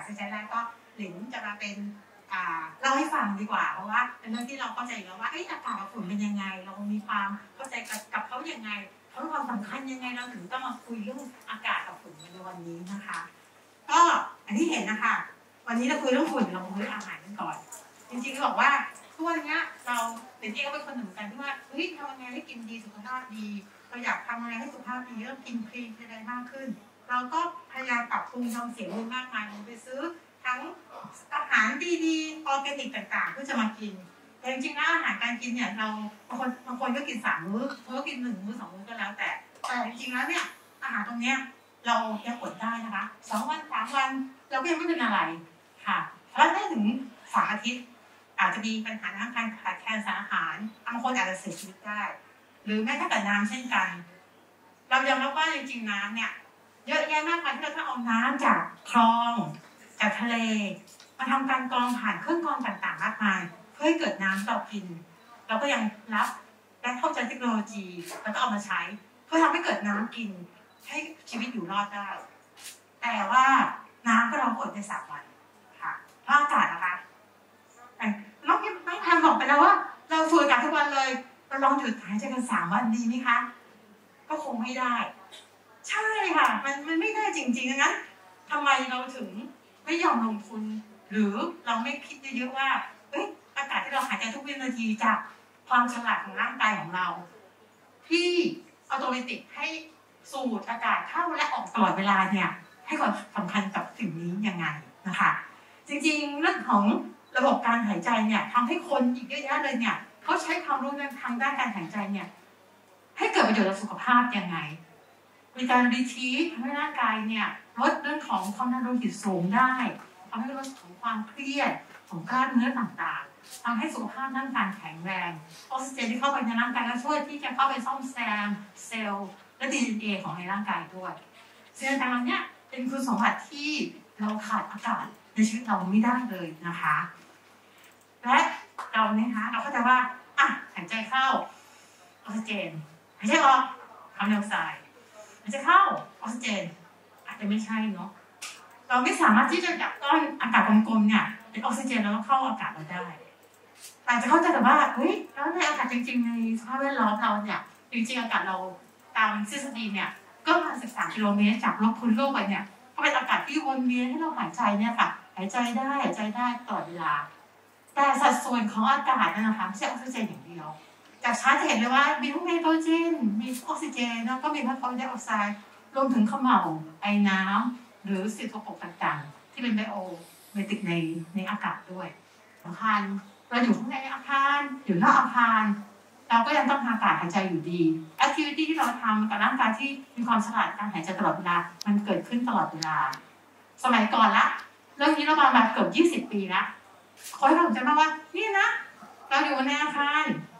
เซสชันแรกก็หลินจะมาเป็นเล่าให้ฟังดีกว่าเพราะว่าเป็นเรื่องที่เราเข้าใจแล้วว่าอากาศกับฝุ่นเป็นยังไงเรามีความเข้าใจกับเขายังไงเขามีความสำคัญยังไงเราถึงต้องมาคุยเรื่องอากาศกับฝุ่นในวันนี้นะคะก็อันที่เห็นนะคะวันนี้เราคุยเรื่องฝุ่นเราคุยเรื่องอาหารกันก่อนจริงๆบอกว่าทุกวันนี้เราเป็นเองก็เป็นคนหนึ่งกันที่ว่าทำยังไงให้กินดีสุขภาพดีเราอยากทำอะไรให้สุขภาพดีเริ่มกินคลีนอะไรมากขึ้นเราก็พยายามปรับปรุงทำเสียงรูมากมายไปซื้อทั้งอาหารดีๆออร์แกนิกต่างๆเพื่อจะมากินแต่จริงๆแล้วอาหารการกินเนี่ยเราบางคนก็กิน3 มื้อบางคนก็กิน1 มื้อ2 มื้อก็แล้วแต่จริงๆแล้วเนี่ยอาหารตรงเนี้ยเรายังอดได้นะคะ2 วัน3 วันเราก็ยังไม่เป็นอะไรค่ะเพราะถ้าถึง3 อาทิตย์อาจจะมีปัญหาทางการขาดแคลนสารอาหารบางคนอาจจะเสียชีวิตได้หรือแม้แต่กับน้ำเช่นกันเรายอมรับว่าจริงๆน้ำเนี่ยเยอะแยะมากมายที่เราต้องเอาน้ำจากคลองจากทะเลมาทำการกรองผ่านเครื่องกรองต่างๆมากมายเพื่อให้เกิดน้ำเรากินเราก็ยังรับและเข้าใจเทคโนโลยีแล้วก็เอามาใช้เพื่อทำให้เกิดน้ำกินให้ชีวิตอยู่รอดได้แต่ว่าน้ำก็เราอดใน3 วันค่ะเพราะอากาศนะคะน้องทำบอกไปแล้วว่าเราสูดอากาศทุกวันเลยเราลองหยุดหายใจกัน3 วันดีไหมคะก็คงไม่ได้ใช่ค่ะมันไม่ได้จริงๆงั้นทำไมเราถึงไม่ยอมลงทุนหรือเราไม่คิดเยอะๆว่าอากาศที่เราหายใจทุกวินาทีจากความฉลาดของร่างกายของเราที่อัตโนมัติให้สูดอากาศเข้าและออกตลอดเวลาเนี่ยให้ความสำคัญกับสิ่งนี้ยังไงนะคะจริงๆเรื่องของระบบการหายใจเนี่ยทำให้คนอีกเยอะแยะเลยเนี่ยเขาใช้ความรู้ทางด้านการหายใจเนี่ยให้เกิดประโยชน์ต่อสุขภาพยังไงมีการรีทีสทำให้ร่างกายเนี่ยลดเรื่องของความดันโลหิตสูงได้ทำให้ลดของความเครียดของกล้ามเนื้อต่างๆทำให้สุขภาพร่างกายแข็งแรงออกซิเจนที่เข้าไปในร่างกายก็ช่วยที่จะเข้าไปซ่อมแซมเซลล์และ DNA ของในร่างกายด้วยสิ่งต่างๆเนี่ยเป็นคุณสมบัติที่เราขาดอากาศในชีวิตเราไม่ได้เลยนะคะและเราเราก็จะว่าหายใจเข้าออกซิเจนหายใจออกคาร์บอนไดออกไซด์หายใจเข้าออกซิเจนอาจจะไม่ใช่เนาะเราไม่สามารถที่จะจับก้อนอากาศกลมๆเนี่ยเป็นออกซิเจนแล้วก็เข้าอากาศเราได้อาจจะเข้าใจแต่ว่าแล้วในอากาศจริงๆในสภาพแวดล้อมเราเนี่ยจริงๆอากาศเราตามทฤษฎีเนี่ยก็ประมาณ13 กิโลเมตรจากพื้นโลกไปเนี่ยก็เป็นอากาศที่วนเวียนให้เราหายใจเนี่ยค่ะหายใจได้ตลอดเวลาแต่สัดส่วนของอากาศนะคะไม่ใช่ออกซิเจนอย่างเดียวจากชาร์ตจะเห็นเลยว่ามีทั้งไนโตรเจนมีออกซิเจนแล้วก็มีทั้งคาร์บอนไดออกไซด์รวมถึงเขม่าไอน้ำหรือสิ่งสกปรกต่างๆที่เป็นไบโอเมติกในอากาศด้วยสำคัญเราอยู่ข้างในอาคารอยู่นอกอาคารเราก็ยังต้องหาอากาศหายใจอยู่ดีแอคทิวิตี้ที่เราทำกับร่างกายที่มีความฉลาดการหายใจตลอดเวลามันเกิดขึ้นตลอดเวลาสมัยก่อนละเรื่องนี้เรามาเกือบ20 ปีแล้วขอให้เราจำว่านี่นะเราอยู่ในอาคาร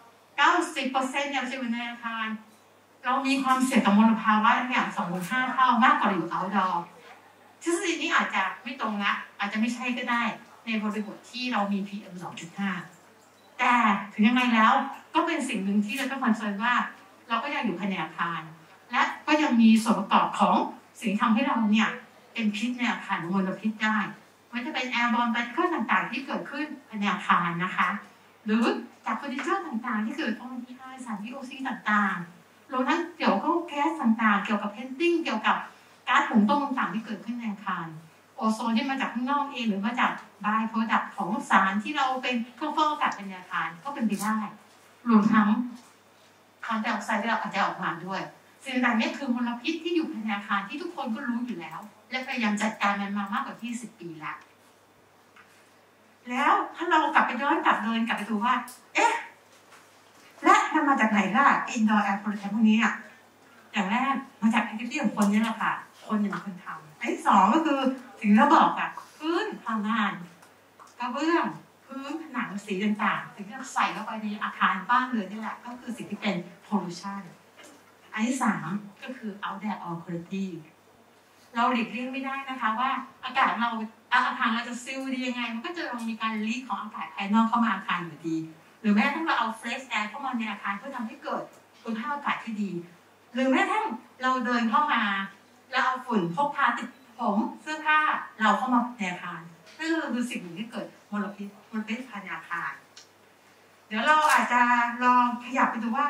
90%เนี่ยเราอยู่ในอาคารเรามีความเสี่ยงต่อมลภาวะอย่าง 2-5 เท่ามากกว่าอยู่เอาท์ดอร์ทฤษฎีนี้อาจจะไม่ตรงนะอาจจะไม่ใช่ก็ได้ในบริบทที่เรามี PM 2.5 แต่ถึงยังไงแล้วก็เป็นสิ่งหนึ่งที่เราต้องคอนเซิร์นว่าเราก็ยังอยู่ภายในอาคารและก็ยังมีส่วนประกอบของสิ่งที่ทำให้เราเนี่ยเป็นพิษในอาคารมลพิษได้ไม่ว่าจะเป็นแอร์บอร์นพาร์ติเคิลต่างๆที่เกิดขึ้นภายในอาคารนะคะหรือจากเฟอร์นิเจอร์ต่างๆที่เกิดจากสาร VOC ต่างๆรวมทั้งเกี่ยวกับแก๊สต่างๆเกี่ยวกับเพนติ้งเกี่ยวกับก๊าซหุงต้มต่างๆที่เกิดขึ้นในอาคารโอโซนที่มาจากข้างนอกเองหรือมาจากบายโปรดักต์ของสารที่เราเป็นเครื่องฟอกอากาศในอาคารก็เป็นไปได้รวมทั้งคาร์บอนไดออกไซด์ที่เราอาจจะออกมาด้วยสิ่งต่างๆนี้คือมลพิษที่อยู่ภายในอาคารที่ทุกคนก็รู้อยู่แล้วและพยายามจัดการมันมามากกว่า20 ปีแล้วถ้าเรากลับไปย้อนกลับไปดูว่าและมันมาจากไหนล่ะ indoor air pollution พวกนี้อย่างแรกมาจาก activity ของคนนี่แหละค่ะคนเป็นคนทำอันที่2ก็คือสิ่งที่เราบอกพื้นพลังงานกระเบื้องพื้นผนังสีต่างๆสิ่งที่เราใส่เข้าไปในอาคารบ้านเรือนนี่แหละก็คือสิ่งที่เป็น pollution อันที่3ก็คือ outdoor air quality เราหลีกเลี่ยงไม่ได้นะคะว่าอากาศเราอาคารเราจะซิลดียังไงมันก็จะมีการลีกของอากาศภายนอกเข้ามาอาคารอยู่ดีหรือแม้กระทั่งเราเอา fresh air เข้ามาในอาคารเพื่อทำให้เกิดคุณภาพอากาศที่ดีหรือแม้กระทั่งเราเดินเข้ามาแล้วเอาฝุ่นพกพาติดผมเสื้อผ้าเราเข้ามาในอาคารนั่นก็คือสิ่งหนึ่งที่เกิดมลพิษภายในอาคารเดี๋ยวเราอาจจะลองขยับไปดูว่า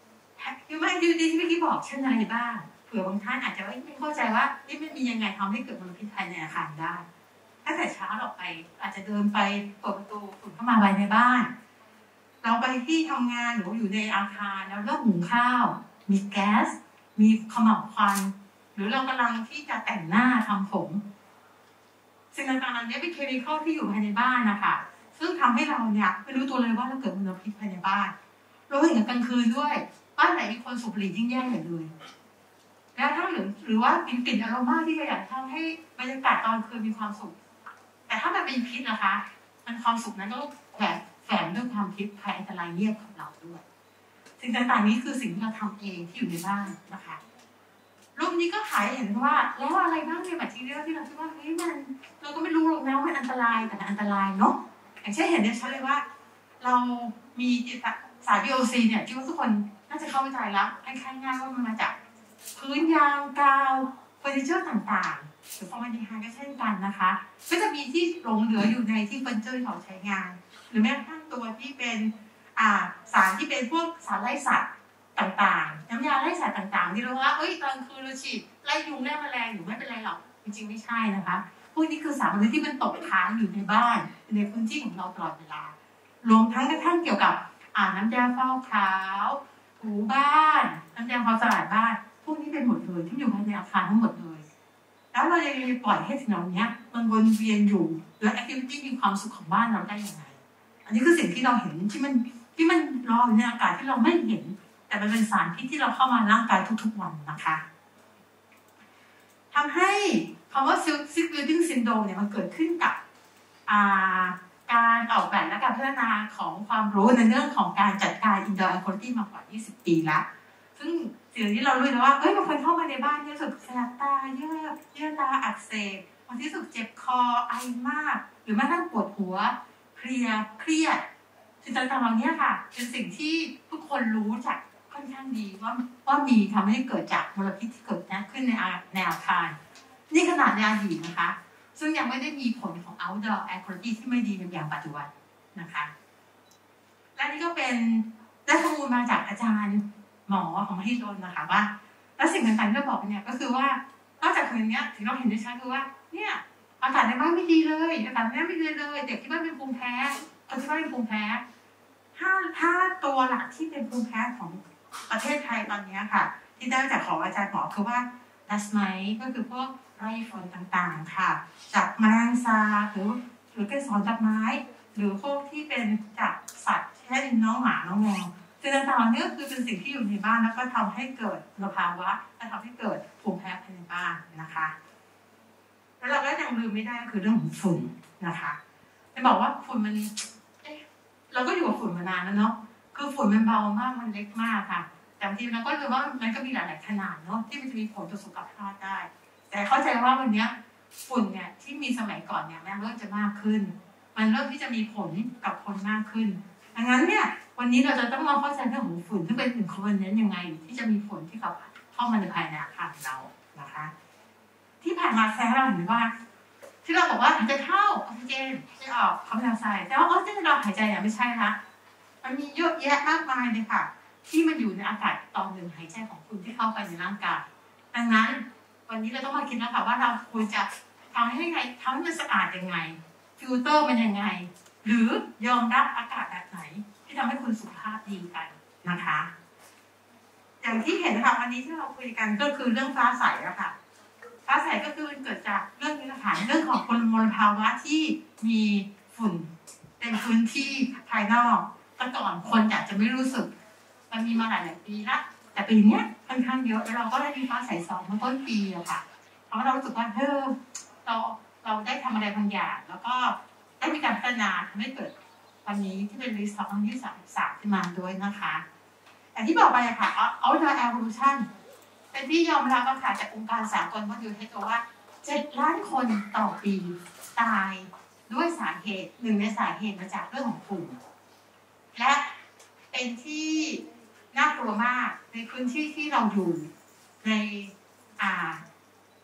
Human Duty ที่เมื่อกี้บอกเช่นอะไรบ้างเผื่อบางท่านอาจจะไม่เข้าใจว่ามันมียังไงทำให้เกิดมลพิษภายในอาคารได้ถ้าแต่เช้าเราไปอาจจะเดินไปเปิดประตูฝุ่นเข้ามาภายในบ้านเราไปที่ทำงานหรืออยู่ในอาคารแล้วเริ่มหุงข้าวมีแก๊สมีขม่าวควันหรือเรากำลังที่จะแต่งหน้าทำผมสิ่งต่างๆเหล่านี้เป็นเคมีคอลที่อยู่ภายในบ้านนะคะซึ่งทำให้เราเนี่ยไม่รู้ตัวเลยว่าเราเกิดมลพิษภายในบ้านเราเห็นกลางคืนด้วยบ้านไหนมีคนสูบบุหรี่ยิ่งแย่ใหญ่เลยแล้วถ้าหรือว่ากลิ่นอโรมาที่เราอยากทำให้บรรยากาศตอนคืนมีความสุขแต่ถ้ามันเป็นพิษนะคะมันความสุขนั้นก็แฝงด้วยความพิษภัยอันตรายเงียบของเราด้วยสิ่งต่างๆนี้คือสิ่งที่เราทำเองที่อยู่ในบ้านนะคะรูปนี้ก็ถ่ายเห็นว่าแล้วอะไรบ้างในแมททีเรียลที่เราคิดว่ามันเราก็ไม่รู้หรอกนะว่ามันอันตรายแต่มันอันตรายเนาะอย่างเช่นเห็นได้ชัดเลยว่าเรามีสาร VOC เนี่ยที่ว่าทุกคนน่าจะเข้าใจแล้วให้ค่ายง่ายว่ามันมาจากพื้นยางกาวเฟอร์นิเจอร์ต่างๆหรือฟอร์มาลดีไฮด์ก็เช่นกันนะคะก็จะมีที่หลงเหลืออยู่ในที่เฟอร์นิเจอร์ที่เราใช้งานหรือแม้กระทั่งตัวที่เป็นสารที่เป็นพวกสารไล่สัตว์ต่างๆน้ำยาไล่สัตว์ต่างๆที่เราว่าตอนคืนเราฉีดไล่ยุงไล่แมลงอยู่ไม่เป็นไรหรอกจริงๆไม่ใช่นะคะพวกนี้คือสารที่มันตกค้างอยู่ในบ้านในพื้นที่ของเราตลอดเวลารวมทั้งกระทั่งเกี่ยวกับน้ำยาฟอกขาวถูบ้านน้ำยาความสะอาดบ้านพวกนี้เป็นหมดเลยที่อยู่ภายในอาคารทั้งหมดเลยแล้วเรายังปล่อยให้สิ่งเหล่านี้มันวนเวียนอยู่และแอคทิวิตี้มีความสุขของบ้านเราได้ยังไงอันนี้คือสิ่งที่เราเห็นที่มันลอยในอากาศที่เราไม่เห็นแต่มันเป็นสารพิษที่เราเข้ามาร่างกายทุกๆวันนะคะทำให้คำว่า sick building syndrome เนี่ยมันเกิดขึ้นกับการออกแบบและการพัฒนาของความรู้ในเรื่องของการจัดการ indoor air quality มากว่า20 ปีแล้วซึ่งสิ่งที่เรารู้นะว่าบางคนเข้ามาในบ้านรู้สึกแสบตาเยื่อตาอักเสบบางทีรู้สึกเจ็บคอไอมากหรือแม้กระทั่งปวดหัวเครียดสิ่งต่างๆเหล่านี้ค่ะเป็นสิ่งที่ทุกคนรู้จักค่อนข้างดีว่ามีทำให้เกิดจากมลพิษที่เกิดขึ้นในอาคารนี่ขนาดในอดีตนะคะซึ่งยังไม่ได้มีผลของ outdoor air quality ที่ไม่ดีอย่างปัจจุบันนะคะและนี่ก็เป็นได้ข้อมูลมาจากอาจารย์หมอของมหิดลนะคะว่าแล้วสิ่งต่างๆที่เราบอกเนี่ยก็คือว่านอกจากสิ่งนี้ถึงเราเห็นได้ชัดคือว่าเนี่ยอากาศในบ้านไม่ดีเลยอากาศในบ้านไม่ดีเลยเด็กที่บ้านเป็นภูมิแพ้คนที่บ้านเป็นภูมิแพ้ถ้าตัวหลักที่เป็นภูมิแพ้ของประเทศไทยตอนนี้ค่ะที่ได้จากของอาจารย์หมอคือว่าดัสไมท์ก็คือพวกไรฝนต่างๆค่ะจากแมลงสาบหรือเกสรจากไม้หรือพวกที่เป็นจากสัตว์เช่นน้องหมาน้องแมวสิ่งต่างๆนี้ก็คือเป็นสิ่งที่อยู่ในบ้านแล้วก็ทำให้เกิดมลภาวะและทำให้เกิดภูมิแพ้ภายในบ้านนะคะแล้วเราก็ยังลืมไม่ได้ก็คือเรื่องของฝุ่นนะคะจะบอกว่าฝุ่นมันเราก็อยู่กับฝุ่นมานานแล้วเนาะคือฝุ่นมันเบามากมันเล็กมากค่ะแต่บางทีเราก็รู้ว่ามันก็มีหลายๆขนาดเนาะที่มันจะมีผลต่อสุขภาพได้แต่เข้าใจว่าวันนี้ฝุ่นเนี่ยที่มีสมัยก่อนเนี่ยมันเริ่มจะมากขึ้นมันเริ่มที่จะมีผลกับคนมากขึ้นดังนั้นเนี่ยวันนี้เราจะต้องมาเข้าใจเรื่องของฝุ่นที่เป็นหนึ่งคอมโพเนนต์ยังไงที่จะมีผลที่เข้ามาในภายในอาคารเรานะคะที่ผ่านมาแท้เราเห็นว่าที่เราบอกว่าหายใจเข้าออกซิเจนจะออกคาร์บอนไดออกไซด์แต่ว่าออกซิเจนเราหายใจเนี่ยไม่ใช่นะมันมีเยอะแยะมากมายเลยค่ะที่มันอยู่ในอากาศตอนหนึ่งหายใจของคุณที่เข้าไปในร่างกายดังนั้นวันนี้เราต้องมาคิดแล้วค่ะว่าเราควรจะทำให้มันสะอาดยังไงฟิลเตอร์มันยังไงหรือยอมรับอากาศแบบไหนที่ทำให้คุณสุขภาพดีกันนะคะอย่างที่เห็นค่ะวันนี้ที่เราคุยกันก็คือเรื่องฟ้าใสอะค่ะฟ้าใสก็คือมันเกิดจากเรื่องนี้นะคะเรื่องของมลภาวะที่มีฝุ่นเป็นพื้นที่ภายนอกแต่ก่อนคนอาจจะไม่รู้สึกมันมีมาหลายปีละแต่ปีนี้ค่อนข้างเยอะแล้วเราก็ได้มีฟ้าใส2เมื่อต้นปีอะค่ะเพราะเรารู้สึกว่าเราได้ทำอะไรบางอย่างแล้วก็ได้มีการพัฒนาทำให้เกิดวันนี้ที่เป็นรีสอร์ทที่33ขึ้นมาด้วยนะคะแต่ที่บอกไปอะค่ะ outdoor air pollution เป็นที่ยอมรับค่ะจากองค์การสากลว่าอยู่ให้ตัวว่า7 ล้านคนต่อปีตายด้วยสาเหตุหนึ่งในสาเหตุมาจากเรื่องของฝุ่นและเป็นที่น่ากลัวมากในพื้นที่ที่เราอยู่ใน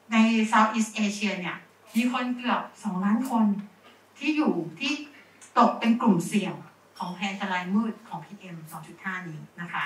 ใน Southeast Asia เนี่ยมีคนเกือบ2 ล้านคนที่ตกเป็นกลุ่มเสี่ยงของแพนอันตรายมืดของ PM 2.5 นี้นะคะ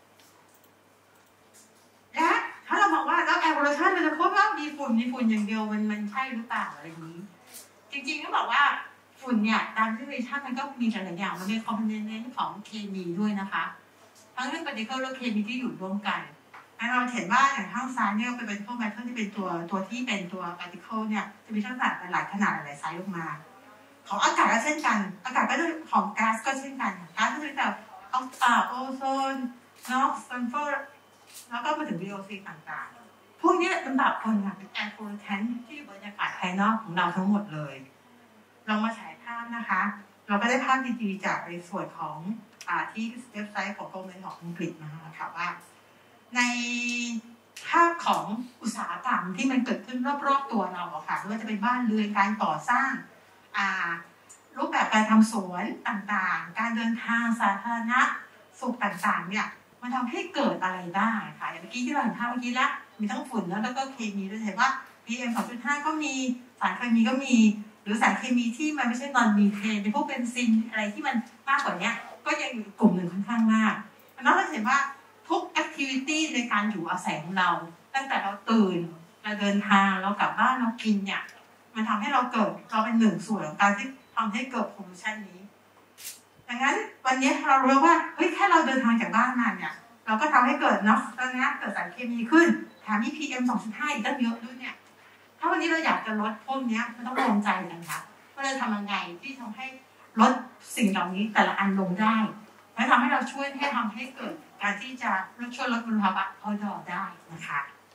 และถ้าเราบอกว่าแล้วแอร์พอลูชันมันจะพบว่ามีฝุ่นอย่างเดียวมันใช่หรือเปล่าอะไรนี้จริงๆก็บอกว่าฝุ่นเนี่ยตามที่เรชั่นมันก็มีหลายๆอย่างมันมีคอมโพเนนต์ของเคมีด้วยนะคะทั้งเรื่องปฏิกิริยาและเคมีที่อยู่ร่วมกันเราเห็นว่าอย่างข้างซ้ายเนี่ยเป็นพวกแมทเทอร์ที่เป็นตัวที่เป็นตัวปฏิกิริยาเนี่ยจะมีขนาดหลายขนาดหลายไซส์ลงมาของอากาศก็เช่นกันอากาศก็จะของก๊าซก็เช่นกันก๊าซก็จะแบบโอโซนน็อกซ์ซัลเฟอร์แล้วก็มาถึง VOC ต่างๆพวกนี้ลำดับคนค่ะเป็นแอร์โพลูชันที่บรรยากาศภายนอกของเราทั้งหมดเลยเรามาฉายภาพนะคะเราก็ได้ภาพดีๆจากในส่วนของที่เว็บไซต์ของกรมการของอังกฤษนะคะว่าในภาพของอุตสาหกรรมที่มันเกิดขึ้นรอบๆตัวเราค่ะไม่ว่าจะเป็นบ้านเรือนการก่อสร้างรูปแบบการทำสวนต่างๆการเดินทางสาธารณสุขต่างๆเนี่ยมันทำให้เกิดอะไรบ้างค่ะอย่างเมื่อกี้ที่เราเห็นภาพเมื่อกี้ละมีทั้งฝุ่นแล้วก็เคมีด้วยเห็นว่า PM 2.5 ก็มีสารเคมีก็มีหรือสารเคมีที่มันไม่ใช่นอนมีเทนเป็นพวกเบนซินอะไรที่มันมากกว่านี้ก็ยังอยู่กลุ่มหนึ่งค่อนข้างมากแล้วเราเห็นว่าทุกแอคทิวิตี้ในการอยู่อาศัยของเราตั้งแต่เราตื่นเราเดินทางเรากลับบ้านเรากินเนี่ยมันทำให้เราเป็นหนึ่งส่วนของการที่ทำให้เกิดโพลูชันนี้ดังนั้นวันนี้เรารู้ว่าเฮ้ยแค่เราเดินทางจากบ้านมาเนี่ยเราก็ทำให้เกิดเนาะตอนนี้เกิดสารเคมีขึ้นแถมมี PM 2.5 อีกตั้งเยอะด้วยเนี่ยถ้าวันนี้เราอยากจะลดพวกนี้มันต้องรวมใจกันค่ะว่าเราทำยังไงที่ทำให้ลดสิ่งเหล่านี้แต่ละอันลงได้และทำให้เราช่วยทำให้เกิดการที่จะช่วยลดมลภาวะเอาดอได้นะคะ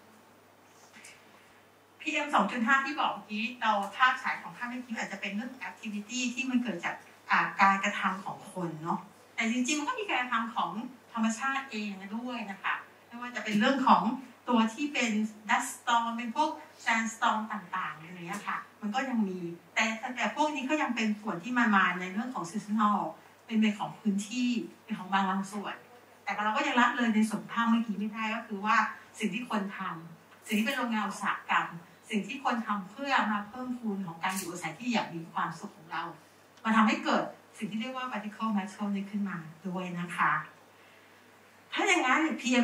PM 2.5 ที่บอกเมื่อกี้เราภาพฉายของภาพเมื่อกี้อาจจะเป็นเรื่อง activity ที่มันเกิดจากการกระทำของคนเนาะแต่จริงๆมันก็มีการกระทำของธรรมชาติเองด้วยนะคะไม่ว่าจะเป็นเรื่องของตัวที่เป็น dust storm เป็นพวก sandstorm ต่างๆอะไรอย่างเงี้ยค่ะมันก็ยังมีแต่พวกนี้ก็ยังเป็นส่วนที่มาในเรื่องของ seasonal เป็นของพื้นที่เป็นของบางส่วนแต่เราก็ยังละเลยในส่วนภาพเมื่อกี้ไม่ได้ก็คือว่าสิ่งที่คนทำสิ่งที่เป็นโรงงานอุตสาหกรรมสิ่งที่คนทำเพื่อมาเพิ่มพูนของการอยู่อาศัยที่อยากมีความสุขของเรามาทำให้เกิดสิ่งที่เรียกว่า particle matter นี้ขึ้นมาด้วยนะคะถ้าอย่างนั้น PM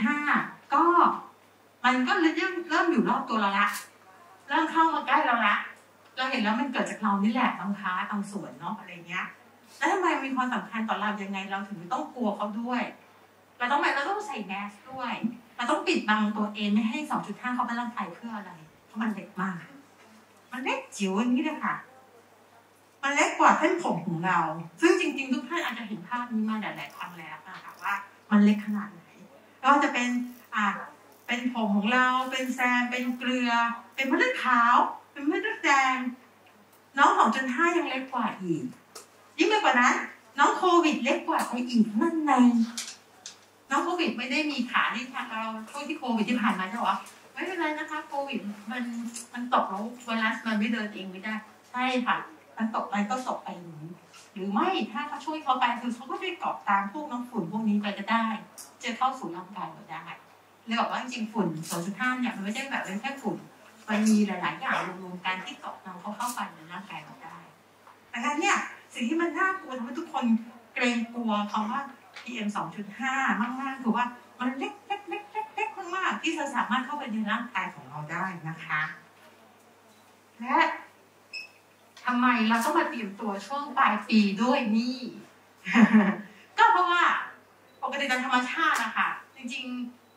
2.5 ก็มันก็เริ่มอยู่รอบตัวเราละเริ่มเข้ามาใกล้เราละเราเห็นแล้วมันเกิดจากเรานี่แหละบางส่วนเนาะอะไรเงี้ยแล้วทำไมมีความสำคัญต่อเรายังไงเราถึงต้องกลัวเขาด้วยเราต้องใส่แมสด้วยเราต้องปิดบังตัวเองไม่ให้ 2.5 เข้าไปร่างกายเพื่ออะไรเพราะมันเล็กมากมันเล็กจิ๋วอย่างนี้เลยค่ะมันเล็กกว่าเส้นผมของเราซึ่งจริงๆทุกท่านอาจจะเห็นภาพนี้มาหลายๆครั้งแล้วนะคะว่ามันเล็กขนาดไหนก็จะเป็นผมของเราเป็นแซมเป็นเกลือเป็นมะเร็งขาวเป็นมะเร็งแดงน้อง 2.5 ยังเล็กกว่าอีกยิ่งไปกว่านั้นน้องโควิดเล็กกว่าไปอีกนั่นไงน้องโควิดไม่ได้มีขาที่เราช่วงที่โควิดที่ผ่านมาใช่ไหมไม่เป็นไรนะคะโควิดมันตกแล้วไวรัสมันไม่เดินเองไม่ได้ใช่ค่ะมันตกไปก็ตกไปหรือไม่ถ้าเขาช่วยเขาไปคือเขาก็ช่วยเกาะตามพวกน้ำฝุ่นพวกนี้ไปก็ได้จะเข้าสู่ร่างกายเราได้เลยบอกว่าจริงๆฝุ่น 2.5 เนี่ยมันไม่ใช่แบบเป็นแค่ฝุ่นมันมีหลายๆอย่างรวมๆกันที่เกาะน้องเขาเข้าไปในร่างกายเราได้ดังนั้นเนี่ยสิ่งที่มันน่ากลัวทำให้ทุกคนเกรงกลัวคำว่า PM 2.5 มากๆคือว่ามันเล็กมากที่จะสามารถเข้าไปในร่างกายของเราได้นะคะและทำไมเราต้องมาเตรียมตัวช่วงปลายปีด้วยนี่ ก็เพราะว่าปกติตามธรรมชาตินะคะจริง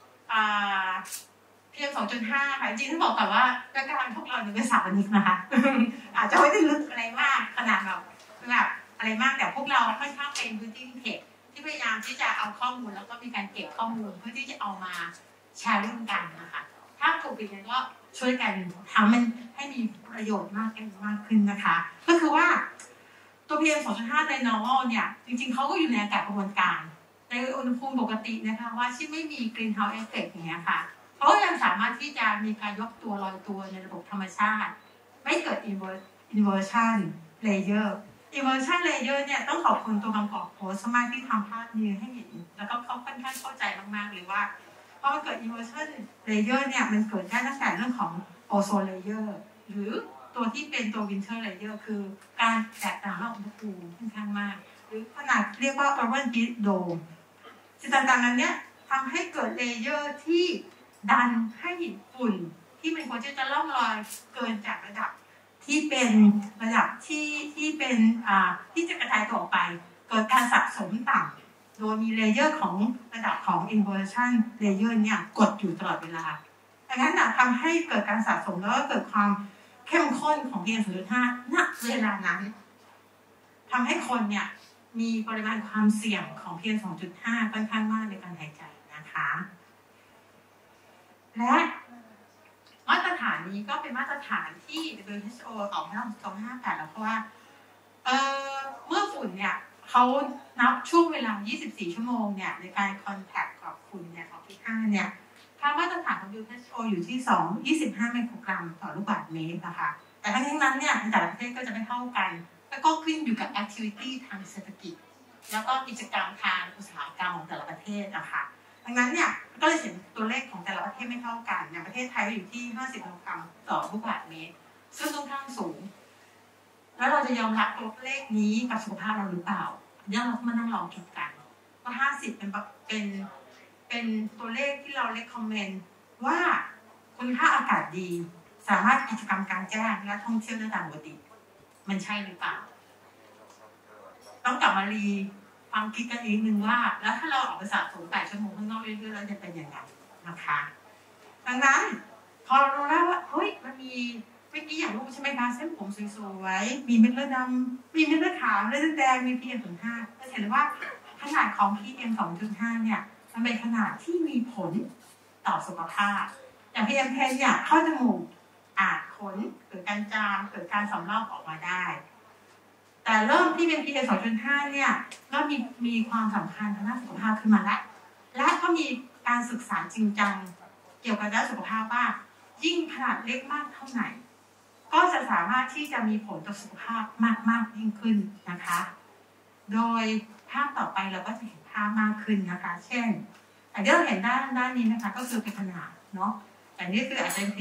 ๆPM 2.5 ค่ะจริงๆต้องบอกก่อนว่าการพวกเราเป็นสถาปนิกนะคะ อาจจะไม่ได้ลึกอะไรมากขนาดแบบอะไรมากแต่พวกเราค่อนข้างเป็นพื้นที่เทคที่พยายามที่จะเอาข้อมูลแล้วก็มีการเก็บข้อมูลเพื่อที่จะเอามาแชร์ร่วมกันนะคะถ้าถูกปิดก็ช่วยกันทำมันให้มีประโยชน์มากขึ้นนะคะก็คือว่าตัว PM 2.5 ใน normal เนี่ยจริงๆเขาก็อยู่ในอากาศกระบวนการในอุณหภูมิปกตินะคะว่าที่ไม่มี greenhouse effect อย่างเงี้ยค่ะเขาก็ยังสามารถที่จะมีการยกตัวลอยตัวในระบบธรรมชาติไม่เกิด inversion layer inversion layer เนี่ยต้องขอบคุณตัวบางกอกโพสต์มากที่ทำภาพนี้ให้เห็นแล้วก็เขาค่อนข้างเข้าใจมากๆเลยว่าพอมันเกิด inversion layer เนี่ยมันเกิดได้ตั้งแต่เรื่องของโอโซนเลเยอร์หรือตัวที่เป็นตัววินเทอร์เลเยอร์คือการแตกต่างระหว่างอุณหภูมิค่อนข้างมากหรือขนาดเรียกว่า urban heat dome สิ่งต่างๆนั้นเนี้ยทำให้เกิดเลเยอร์ที่ดันให้ฝุ่นที่มันควรจะล่องลอยเกินจากระดับที่เป็นระดับที่เป็นที่จะกระจายตัวออกไปเกิดการสะสมต่ำโดยมีเลเยอร์ของระดับของ inversion layer เนี่ยกดอยู่ตลอดเวลาดังนั้นทำให้เกิดการสะสมแล้วก็เกิดความเข้มข้นของ PM 2.5 ณ เวลานั้นทำให้คนเนี่ยมีปริมาณความเสี่ยงของ PM 2.5 ค่อนข้างมากในการหายใจนะคะและมาตรฐานนี้ก็เป็นมาตรฐานที่ WHO ออกมาตั้งแต่2558แล้วเพราะว่าเมื่อฝุ่นเนี่ยเขานับช่วงเวลา24ชั่วโมงเนี่ยในการคอนแทคกับฝุ่นเนี่ยของที่5เนี่ยค่ามาตรฐานของ WHO อยู่ที่25ไมโครกรัมต่อลูกบาศก์เมตรนะคะแต่ทั้งนี้นั้นเนี่ยในแต่ละประเทศก็จะไม่เท่ากันแล้วก็ขึ้นอยู่กับ activity ทางเศรษฐกิจแล้วก็กิจกรรมทางอุตสาหกรรมของแต่ละประเทศนะคะดังนั้นเนี่ยก็เลยเห็นตัวเลขของแต่ละประเทศไม่เท่ากันอย่างประเทศไทยอยู่ที่50ไมโครกรัมต่อลูกบาศก์เมตรซึ่งค่อนข้างสูงแล้วเราจะยอมรับตัวเลขนี้กับสุขภาพเราหรือเปล่าเดี๋ยวเรามานั่งลองคิดกันว่า50เป็นตัวเลขที่เราเรคคอมเมนต์ว่าคุณค่าอากาศดีสามารถกิจกรรมกลางแจ้งและท่องเที่ยวได้ตามปกติมันใช่หรือเปล่าต้องกลับมาความคิดกันอีกนึงว่าแล้วถ้าเราออกไปสะสม8ชั่วโมงข้างนอกเรื่อยๆแล้วจะเป็นยังไงนะคะดังนั้นพอเรารู้แล้วว่าเฮ้ยมันมีเมื่อกี้อย่างรูปใช่ไหมคะเส้นผมสวยๆมีเม็ดเลือดดำมีเม็ดเลือดขาวเลือดแดงมี PM 2.5จะเห็นว่าขนาดของ PM 2.5 เนี่ยมันเป็นขนาดที่มีผลต่อสุขภาพอย่าง PM 10เนี่ยเข้าจมูกอาจขนเกิดการจามเกิดการสำลักออกมาได้แต่เริ่มที่เป็น PM 2.5 เนี่ยก็มีความสำคัญทางด้านสุขภาพขึ้นมาแล้วและก็มีการศึกษาจริงจังเกี่ยวกับด้านสุขภาพว่ายิ่งขนาดเล็กมากเท่าไหร่ก็จะสามารถที่จะมีผลต่อสุขภาพมากยิ่งขึ้นนะคะโดยภาพต่อไปเราก็จะเห็นภาพมากขึ้นนะคะเช่นอันที่เราเห็นด้านนี้นะคะก็คือเป็นขนาดเนาะแต่นี่คืออาจจะเป็น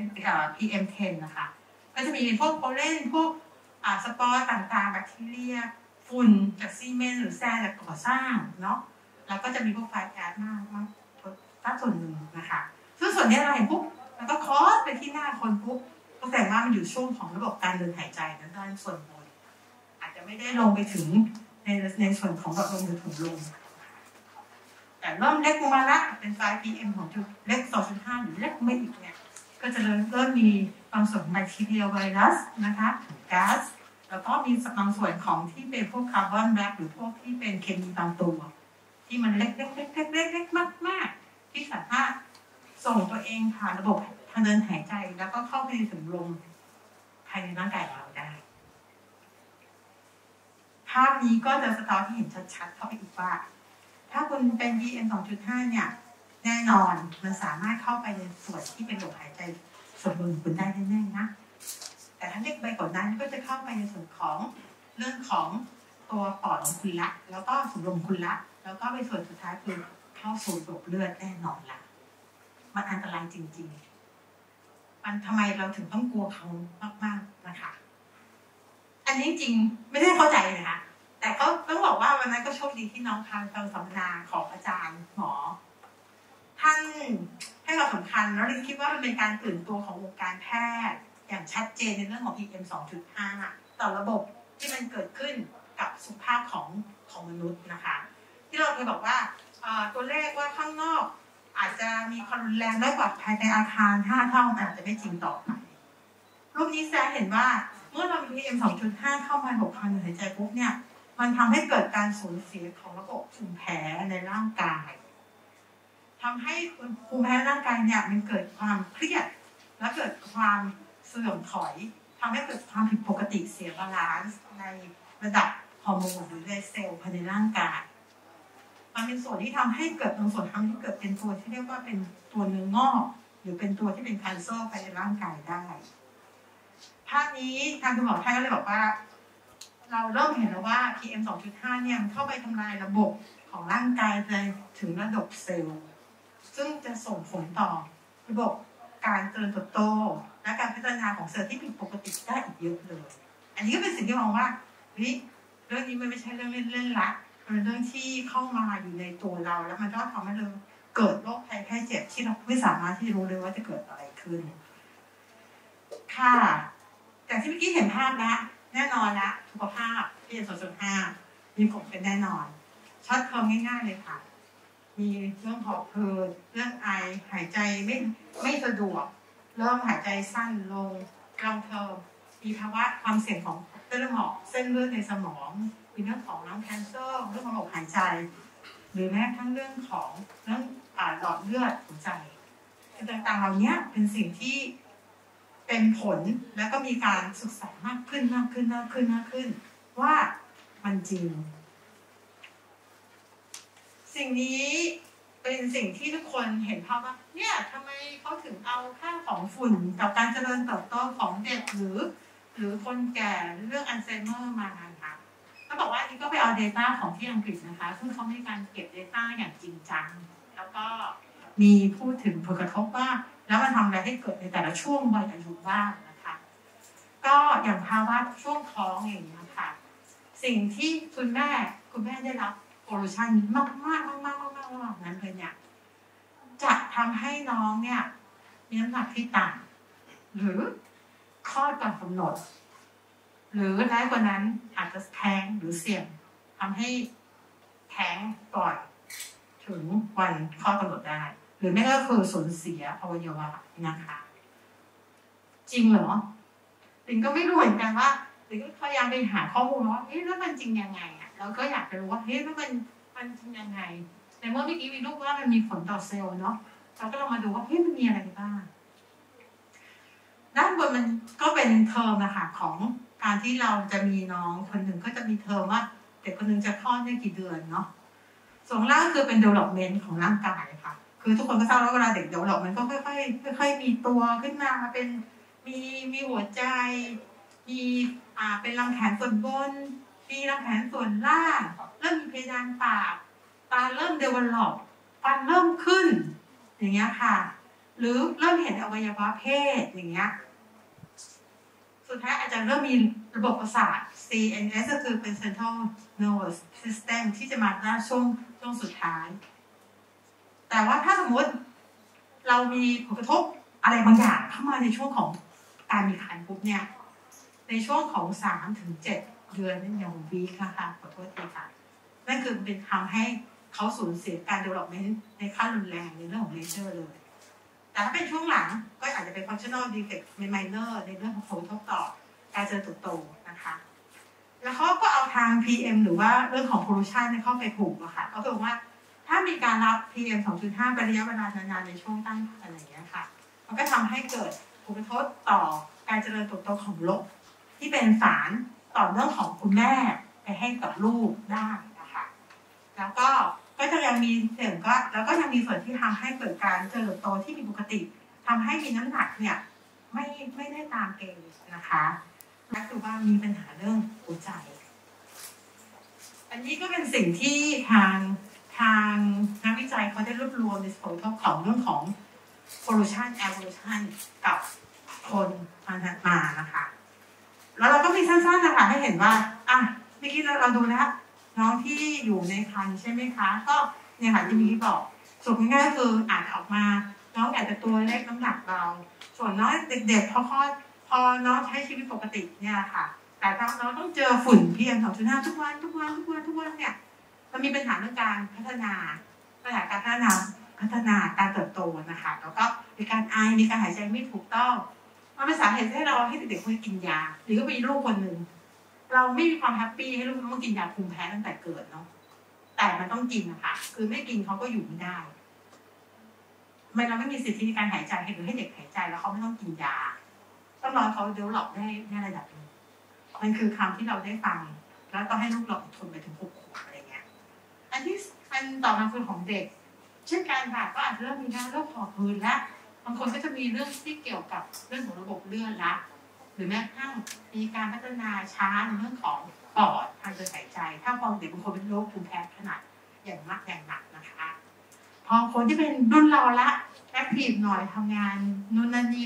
PM 10นะคะก็จะมีพวกโพเลนพวกสปอร์ต่างๆแบคทีเรียฝุ่นจากซีเมนต์หรือแซนจากก่อสร้างเนาะแล้วก็จะมีพวกไฟแก๊สมากสักส่วนหนึ่งนะคะซึ่งส่วนนี้เราเห็นปุ๊บแล้วก็คอสไปที่หน้าคนปุ๊บก็แสดงว่ามันอยู่ช่วงของระบบการเดินหายใจด้านส่วนบนอาจจะไม่ได้ลงไปถึงในส่วนของหลอดลมหรือถุงลมแต่เริ่มเล็กลงมาละเป็นไฟ PM ของจุดเล็ก 2.5 หรือเล็กไม่อีกเนี่ยก็จะเริ่มมีบางส่วนของแบคทีเรียไวรัสนะคะก๊าซแล้วก็มีบางส่วนของที่เป็นพวกคาร์บอนแบล็คหรือพวกที่เป็นเคมีบางตัวที่มันเล็กมากๆที่สามารถส่งตัวเองผ่านระบบทางเดินหายใจแล้วก็เข้าไปในถุงลมภายในร่างกายเราได้ภาพนี้ก็จะสะท้อนให้เห็นชัดๆเข้าไปอีกว่าถ้าคุณเป็น PM 2.5 เนี่ยแน่นอนมันสามารถเข้าไปในส่วนที่เป็นระบบหายใจส่วนบนคุณได้แน่ๆนะแต่ถ้าเล็กไปกว่านั้นก็จะเข้าไปในส่วนของเรื่องของตัวปอดของคุณละแล้วก็ถุงลมคุณละแล้วก็ไปส่วนสุดท้ายคือเข้าสู่ระบบเลือดแน่นอนละมันอันตรายจริงๆมันทำไมเราถึงต้องกลัวเขามากๆนะคะอันนี้จริงไม่ได้เข้าใจเลยนะแต่ก็ต้องบอกว่าวันนั้นก็โชคดีที่น้องพาฟังสัมมนาของอาจารย์หมอท่านให้ความสำคัญแล้วคิดว่ามันเป็นการตื่นตัวของวงการแพทย์อย่างชัดเจนในเรื่องของ PM 2.5 ต่อระบบที่มันเกิดขึ้นกับสุขภาพของมนุษย์นะคะที่เราเคยบอกว่าตัวเลขว่าข้างนอกอาจจะมีความรุนแรงน้อยกว่าภายในอาคาร5 เท่าอาจจะไม่จริงต่อไปรูปนี้แสดงเห็นว่าเมื่อเรามี PM 2.5 เข้ามา6,000หายใจปุ๊บเนี่ยมันทำให้เกิดการสูญเสียของระบบภูมิแพ้ในร่างกายทำให้ภูมิแพ้ร่างกายเนี่ยมันเกิดความเครียดและเกิดความเสื่อมถอยทำให้เกิดความผิดปกติเสียบาลานซ์ในระดับฮอร์โมนหรือในเซลล์ภายในร่างกายมันเป็นส่วนที่ทำให้เกิดบางส่วนทำให้เกิดเป็นตัวที่เรียกว่าเป็นตัวเนื้องอกหรือเป็นตัวที่เป็นแคนเซอร์ภายในร่างกายได้ภาพนี้ทางคุณหมอไทยก็เลยบอกว่าเราเริ่มเห็นแล้วว่า PM 2.5 เนี่ยมันเข้าไปทำลายระบบของร่างกายไปถึงระดับเซลล์ซึ่งจะส่งผลต่อระบบการเจริญเติบโตและการพัฒนาของเซลล์ที่ผิดปกติได้อีกเยอะเลยอันนี้ก็เป็นสิ่งที่มองว่าเรื่องนี้มันไม่ใช่เรื่องเล่นๆละเป็นเรื่องที่เข้ามาอยู่ในตัวเราแล้วมันก็ทำให้เราเกิดโรคภัยไข้เจ็บที่เราไม่สามารถที่จะรู้เลยว่าจะเกิดอะไรขึ้นค่ะจากที่เมื่อกี้เห็นภาพแล้วแน่นอนละสุขภาพที่2.5มีผลเป็นแน่นอนช็อตเทอมง่ายๆเลยค่ะมีเรื่องหอบหืดเรื่องไอหายใจไม่สะดวกเริ่มหายใจสั้นลงลองเทอมมีภาวะความเสี่ยงของเส้นเลือดหมอกเส้นเลือดในสมองมีเรื่องของน้ำแคนเซอร์เรื่องของระบบหายใจหรือแม้กระทั่งเรื่องของเรื่องหลอดเลือดหัวใจต่างๆเหล่านี้เป็นสิ่งที่เป็นผลแล้วก็มีการศึกษามากขึ้นว่ามันจริงสิ่งนี้เป็นสิ่งที่ทุกคนเห็นภาพว่าเนี่ยทำไมเขาถึงเอาค่าของฝุ่นกับการเจริญเติบโตของเด็กหรือคนแก่เรื่องอัลไซเมอร์มาค่ะเขาบอกว่านี่ก็ไปเอา data ของที่อังกฤษนะคะซึ่งเขามีการเก็บ data อย่างจริงจังแล้วก็มีพูดถึงผลกระทบว่าแล้วมันทำอะไรให้เกิดในแต่ละช่วงวัยอายุบ้างนะคะก็อย่างภาวะช่วงท้องอย่างนี้ค่ะสิ่งที่คุณแม่ได้รับโปรโมชั่นมากนั้นเลยเนี่ยจะทำให้น้องเนี่ยมีน้ำหนักที่ต่ำหรือคลอดก่อนกำหนดหรือร้ายกว่านั้นอาจจะแท้งหรือเสี่ยงทำให้แท้งก่อนถึงวันคลอดกำหนดได้หรือไม่ก็คือสูญเสียอวัยวะนะคะจริงเหรอลิงก็ไม่รู้เหมือนกันว่าลิงก็พยายามไปหาข้อมูลว่าแล้วมันจริงยังไงอ่ะเราก็อยากจะรู้ว่าแล้วมันจริงยังไงในเมื่อเมื่อกี้วิรู้ว่ามันมีผลต่อเซลล์เนาะเราก็ลองมาดูว่ามันมีอะไรบ้างด้านบนมันก็เป็นเทอมนะคะของการที่เราจะมีน้องคนหนึ่งก็จะมีเทอมว่าเด็กคนหนึ่งจะคลอดได้กี่เดือนเนาะส่วนล่างคือเป็น development ของร่างกายค่ะคือทุกคนก็ทราบว่าเวลาเด็ก development ก็ค่อยมีตัวขึ้นมาเป็นมีหัวใจมีเป็นลำแขนส่วนบนมีลำแขนส่วนล่างเริ่มมีเพดานปากตาเริ่ม develop ฟันเริ่มขึ้นอย่างเงี้ยค่ะหรือเริ่มเห็นอวัยวะเพศอย่างเงี้ยสุดท้ายอาจจะเริ่มมีระบบประสาท CNS ก็คือเป็น Central Nervous System ที่จะมาหน้าช่วงสุดท้ายแต่ว่าถ้าสมมติเรามีผลกระทบอะไรบางอย่างเข้ามาในช่วงของการมีครรภ์ปุ๊บเนี่ยในช่วงของ 3-7 เดือนนี่อย่างวีคนะคะขอโทษทีค่ะนั่นคือเป็นทำให้เขาสูญเสียการ development ในขั้นรุนแรงในเรื่องของ nature เลยแต่ถ้าเป็นช่วงหลังก็อาจจะเป็น functional defect minor ในเรื่องของผลกระทบต่อการเจริญเติบโตนะคะแล้วเขาก็เอาทาง PM หรือว่าเรื่องของ pollution เข้าไปผูกอะค่ะก็คือว่าถ้ามีการรับ PM 2.5 เป็นระยะเวลานานๆในช่วงตั้งอะไรอย่างเงี้ยค่ะมันก็ทำให้เกิดผลกระทบต่อการเจริญเติบโตของโรคที่เป็นสารต่อเรื่องของคุณแม่ไปให้กับลูกได้นะคะแล้วก็จะยังมีเสริมแล้วก็ยังมีส่วนที่ทำให้เกิดการเจริญโตที่มีปกติทำให้มีน้ำหนักเนี่ยไม่ได้ตามเกณฑ์นะคะและคือว่ามีปัญหาเรื่องหัวใจอันนี้ก็เป็นสิ่งที่ทางนักวิจัยเขาได้รวบรวมในผลกระทบของเรื่องของ pollution air pollution กับคนมานะคะแล้วเราก็มีสั้นๆนะคะให้เห็นว่าเมื่อกี้เราดูแล้วน้องที่อยู่ในครรภ์ใช่ไหมคะก็เนี่ยค่ะที่มีที่บอกสุดง่ายๆคืออาจออกมาน้องอาจจะตัวเล็กน้ำหนักเบาส่วนน้องเด็กๆพอน้องใช้ชีวิตปกติเนี่ยค่ะแต่น้องต้องเจอฝุ่น PM 2.5 ทุกวันเนี่ยมันมีปัญหาเรื่องการพัฒนาการเติบโตนะคะแล้วก็มีการไอมีการหายใจไม่ถูกต้องมันเป็นสาเหตุให้เด็กๆควรกินยาหรือก็มีลูกคนหนึ่งเราไม่มีความแฮปปี้ให้ลูกต้องกินยาภูมิแพ้ตั้งแต่เกิดเนาะแต่มันต้องกินนะคะคือไม่กินเขาก็อยู่ไม่ได้เราไม่มีสิทธิในการหายใจหรือให้เด็กหายใจแล้วเขาไม่ต้องกินยาต้องรอเขาเดเวลลอปได้ระดับนึงมันคือคำที่เราได้ฟังแล้วต้องให้ลูกเราอดทนไปถึง6 ขวบอะไรเงี้ยอันต่อมาคือของเด็กเช่นการผ่าก็อาจจะเริ่มมีการโรคหอบหืดและบางคนก็จะมีเรื่องที่เกี่ยวกับเรื่องของระบบเลือดละหรือแม้กระทั่งมีการพัฒนาช้าในเรื่องของปอดทางเดินหายใจถ้าพอเด็กบางคนเป็นโรคภูมิแพ้ขนาดอย่างมากอย่างหนักนะคะพอคนที่เป็นรุ่นเราละแอคทีฟหน่อยทำงานนู่นนั่นนี่ละแต่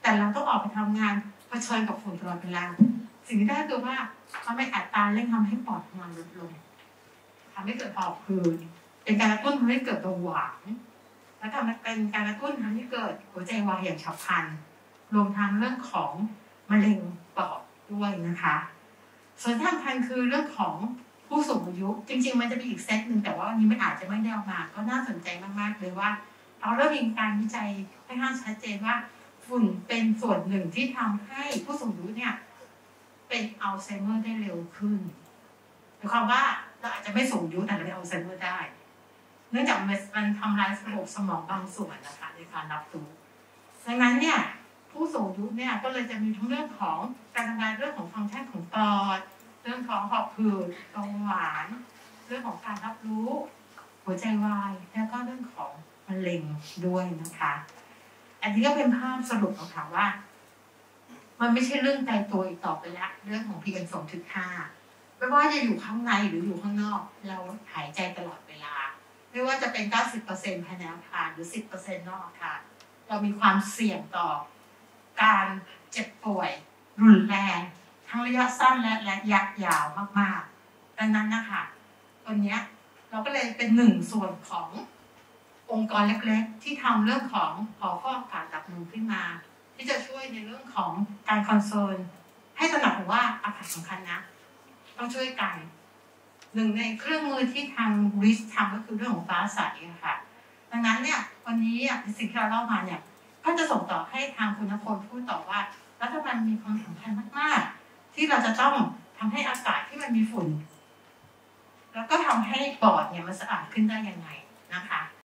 แต่เราต้องออกไปทำงานเผชิญกับฝุ่นตลอดเวลาสิ่งที่ได้คือว่ามันไม่อัตราเร่งทำให้ปอดของเราลดลงทำให้เกิดหอบหืดเป็นการกระตุ้นทำให้เกิดเบาหวานและทำให้เป็นการกระตุ้นทำให้เกิดหัวใจวายอย่างฉับพลันรวมทั้งเรื่องของมะเร็งปอดด้วยนะคะส่วนที่สำคัญคือเรื่องของผู้สูงอายุจริงๆมันจะมีอีกเซตหนึ่งแต่ว่าวันนี้มันอาจจะไม่ได้ออกมาก็น่าสนใจมากๆเลยว่าเราเริ่มมีการวิจัยค่อนข้างชัดเจนว่าฝุ่นเป็นส่วนหนึ่งที่ทำให้ผู้สูงอายุเนี่ยเป็นอัลไซเมอร์ได้เร็วขึ้นหมายความว่าเราอาจจะไม่สูงอายุแต่เราเป็นอัลไซเมอร์ได้เนื่องจากมันทำลายระบบสมองบางส่วนนะคะในการรับรู้ดังนั้นเนี่ยผู้สูงอายุเนี่ยก็เลยจะมีทั้งเรื่องของการทำงานเรื่องของฟังก์ชันของปอดเรื่องของหอบหืดเบาหวานเรื่องของการรับรู้หัวใจวายแล้วก็เรื่องของมะเร็งด้วยนะคะอันนี้ก็เป็นภาพสรุปของค่ะว่ามันไม่ใช่เรื่องไกลตัวอีกต่อไปแล้วเรื่องของ PM 2.5ไม่ว่าจะอยู่ข้างในหรืออยู่ข้างนอกเราหายใจตลอดเวลาไม่ว่าจะเป็น 90% ภายในอาคารหรือ 10% นอกอาคารเรามีความเสี่ยงต่อการเจ็บป่วยรุนแรงทั้งระยะสั้นและระยะยาวมากๆดังนั้นนะคะวันนี้เราก็เลยเป็นหนึ่งส่วนขององค์กรเล็กๆที่ทำเรื่องของหอฟอกอากาศดับมือขึ้นมาที่จะช่วยในเรื่องของการคอนเซิร์นให้ตระหนักว่าอากาศสำคัญนะต้องช่วยกันหนึ่งในเครื่องมือที่ทางริชทำก็คือเรื่องของฟ้าใสค่ะดังนั้นเนี่ยวันนี้สิ่งที่เราเล่ามาเนี่ยก็จะส่งต่อให้ทางคุณณพลพูดต่อว่ารัฐบาลมีความสำคัญมากๆที่เราจะต้องทำให้อากาศที่มันมีฝุ่นแล้วก็ทำให้ปอดเนี่ยมันสะอาดขึ้นได้ยังไงนะคะ